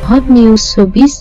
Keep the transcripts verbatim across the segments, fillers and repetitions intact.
Hot News Showbiz.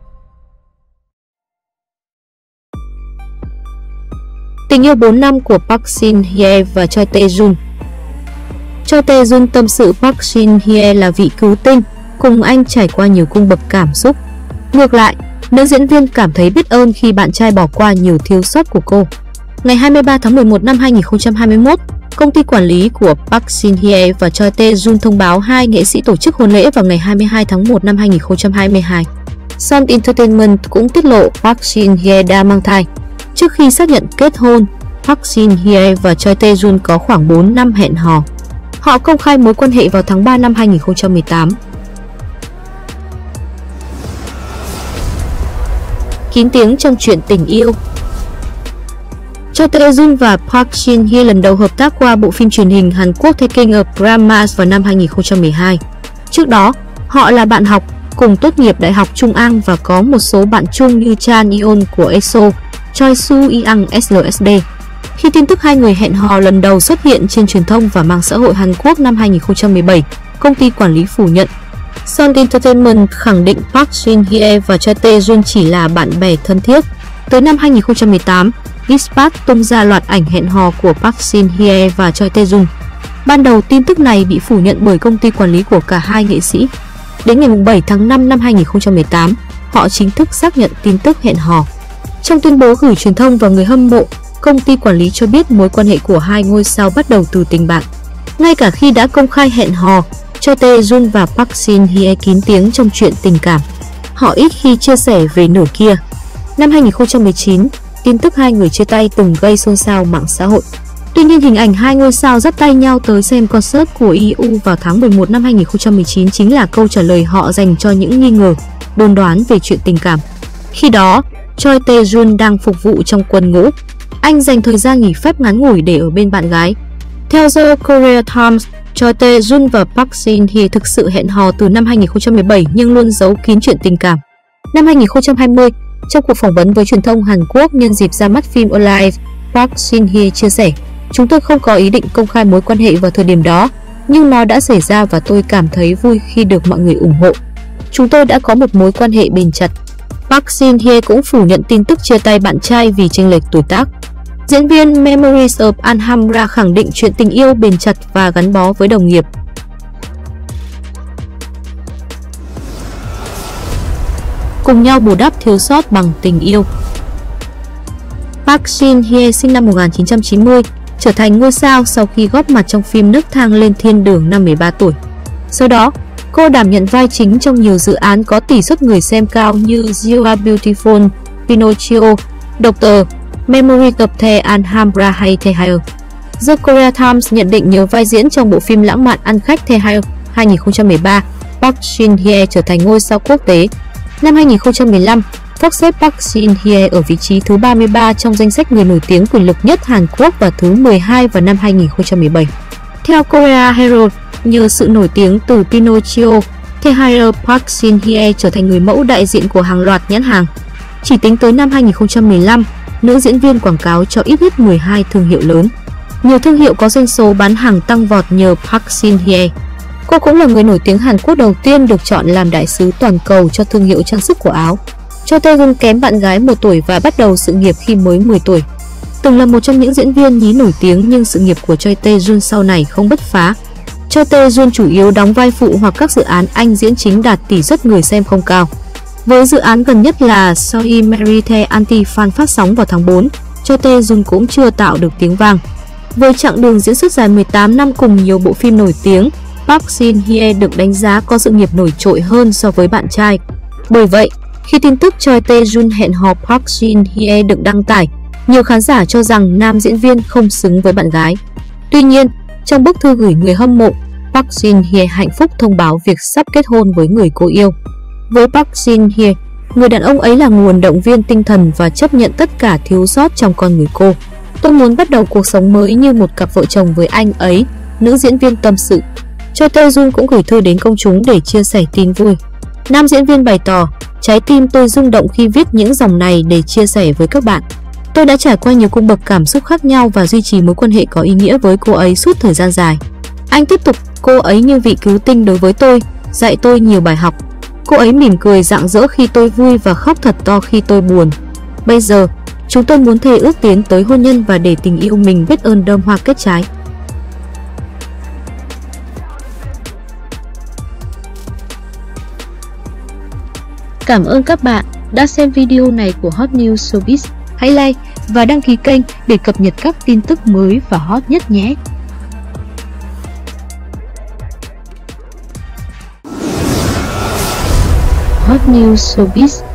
Tình yêu bốn năm của Park Shin Hye và Choi Tae Joon. Choi Tae Joon tâm sự Park Shin Hye là vị cứu tinh, cùng anh trải qua nhiều cung bậc cảm xúc. Ngược lại, nữ diễn viên cảm thấy biết ơn khi bạn trai bỏ qua nhiều thiếu sót của cô. Ngày hai mươi ba tháng mười một năm hai nghìn không trăm hai mươi mốt, công ty quản lý của Park Shin Hye và Choi Tae Joon thông báo hai nghệ sĩ tổ chức hôn lễ vào ngày hai mươi hai tháng một năm hai nghìn không trăm hai mươi hai. Sun Entertainment cũng tiết lộ Park Shin Hye đã mang thai. Trước khi xác nhận kết hôn, Park Shin Hye và Choi Tae Joon có khoảng bốn năm hẹn hò. Họ công khai mối quan hệ vào tháng ba năm hai nghìn không trăm mười tám. Kín tiếng trong chuyện tình yêu. Choi Tae Joon và Park Shin Hye lần đầu hợp tác qua bộ phim truyền hình Hàn Quốc Taking a Promise vào năm hai nghìn không trăm mười hai. Trước đó, họ là bạn học, cùng tốt nghiệp Đại học Trung An và có một số bạn chung như Chan Yeon của e ét o, Choi Soo Young ét lờ ét đê. Khi tin tức hai người hẹn hò lần đầu xuất hiện trên truyền thông và mạng xã hội Hàn Quốc năm hai nghìn không trăm mười bảy, công ty quản lý phủ nhận. Sun Entertainment khẳng định Park Shin Hye và Choi Tae Joon chỉ là bạn bè thân thiết. Tới năm hai nghìn không trăm mười tám, Dispatch tung ra loạt ảnh hẹn hò của Park Shin Hye và Choi Tae Joon. Ban đầu tin tức này bị phủ nhận bởi công ty quản lý của cả hai nghệ sĩ. Đến ngày bảy tháng năm năm hai nghìn không trăm mười tám, họ chính thức xác nhận tin tức hẹn hò. Trong tuyên bố gửi truyền thông và người hâm mộ, công ty quản lý cho biết mối quan hệ của hai ngôi sao bắt đầu từ tình bạn. Ngay cả khi đã công khai hẹn hò, Choi Tae Joon và Park Shin Hye kín tiếng trong chuyện tình cảm. Họ ít khi chia sẻ về nửa kia. Năm hai nghìn không trăm mười chín, tin tức hai người chia tay từng gây xôn xao mạng xã hội. Tuy nhiên, hình ảnh hai ngôi sao dắt tay nhau tới xem concert của e u vào tháng mười một năm hai nghìn không trăm mười chín chính là câu trả lời họ dành cho những nghi ngờ, đồn đoán về chuyện tình cảm. Khi đó, Choi Tae Joon đang phục vụ trong quân ngũ. Anh dành thời gian nghỉ phép ngắn ngủi để ở bên bạn gái. Theo The Korea Times, Choi Tae Joon và Park Shin Hye thực sự hẹn hò từ năm hai nghìn không trăm mười bảy nhưng luôn giấu kín chuyện tình cảm. Năm hai nghìn không trăm hai mươi, trong cuộc phỏng vấn với truyền thông Hàn Quốc nhân dịp ra mắt phim Alive, Park Shin Hye chia sẻ: "Chúng tôi không có ý định công khai mối quan hệ vào thời điểm đó, nhưng nó đã xảy ra và tôi cảm thấy vui khi được mọi người ủng hộ. Chúng tôi đã có một mối quan hệ bền chặt." Park Shin Hye cũng phủ nhận tin tức chia tay bạn trai vì chênh lệch tuổi tác. Diễn viên Memories of Alhambra khẳng định chuyện tình yêu bền chặt và gắn bó với đồng nghiệp. Cùng nhau bù đắp thiếu sót bằng tình yêu. Park Shin Hye sinh năm một nghìn chín trăm chín mươi, trở thành ngôi sao sau khi góp mặt trong phim Nấc thang lên thiên đường năm mười ba tuổi. Sau đó, cô đảm nhận vai chính trong nhiều dự án có tỷ suất người xem cao như You Are Beautiful, Pinocchio, Doctor, Memory of the Alhambra hay The Hire. The Korea Times nhận định nhờ vai diễn trong bộ phim lãng mạn ăn khách The Hire hai nghìn không trăm mười ba, Park Shin Hye trở thành ngôi sao quốc tế. Năm hai nghìn không trăm mười lăm, Forbes xếp Park Shin Hye ở vị trí thứ ba mươi ba trong danh sách người nổi tiếng quyền lực nhất Hàn Quốc và thứ mười hai vào năm hai nghìn không trăm mười bảy. Theo Korea Herald, nhờ sự nổi tiếng từ Pinocchio, The Hire, Park Shin Hye trở thành người mẫu đại diện của hàng loạt nhãn hàng. Chỉ tính tới năm hai nghìn không trăm mười lăm, nữ diễn viên quảng cáo cho ít nhất mười hai thương hiệu lớn. Nhiều thương hiệu có doanh số bán hàng tăng vọt nhờ Park Shin Hye. Cô cũng là người nổi tiếng Hàn Quốc đầu tiên được chọn làm đại sứ toàn cầu cho thương hiệu trang sức của áo. Choi Tae Joon kém bạn gái một tuổi và bắt đầu sự nghiệp khi mới mười tuổi. Từng là một trong những diễn viên nhí nổi tiếng nhưng sự nghiệp của Choi Tae Joon sau này không bứt phá. Choi Tae Joon chủ yếu đóng vai phụ hoặc các dự án anh diễn chính đạt tỷ suất người xem không cao. Với dự án gần nhất là Sorry Mary The Anti-Fan phát sóng vào tháng tư, Choi Tae Joon cũng chưa tạo được tiếng vang. Với chặng đường diễn xuất dài mười tám năm cùng nhiều bộ phim nổi tiếng, Park Shin Hye được đánh giá có sự nghiệp nổi trội hơn so với bạn trai. Bởi vậy, khi tin tức Choi Tae Joon hẹn hò Park Shin Hye được đăng tải, nhiều khán giả cho rằng nam diễn viên không xứng với bạn gái. Tuy nhiên, trong bức thư gửi người hâm mộ, Park Shin Hye hạnh phúc thông báo việc sắp kết hôn với người cô yêu. Với Park Shin Hye, người đàn ông ấy là nguồn động viên tinh thần và chấp nhận tất cả thiếu sót trong con người cô. "Tôi muốn bắt đầu cuộc sống mới như một cặp vợ chồng với anh ấy", nữ diễn viên tâm sự. Choi Tae Joon cũng gửi thư đến công chúng để chia sẻ tin vui. Nam diễn viên bày tỏ: "Trái tim tôi rung động khi viết những dòng này để chia sẻ với các bạn. Tôi đã trải qua nhiều cung bậc cảm xúc khác nhau và duy trì mối quan hệ có ý nghĩa với cô ấy suốt thời gian dài. Anh tiếp tục, cô ấy như vị cứu tinh đối với tôi, dạy tôi nhiều bài học. Cô ấy mỉm cười rạng rỡ khi tôi vui và khóc thật to khi tôi buồn. Bây giờ, chúng tôi muốn thề ước tiến tới hôn nhân và để tình yêu mình biết ơn đơm hoa kết trái. Cảm ơn các bạn đã xem video này của Hot News Showbiz. Hãy like và đăng ký kênh để cập nhật các tin tức mới và hot nhất nhé. Hot News Showbiz.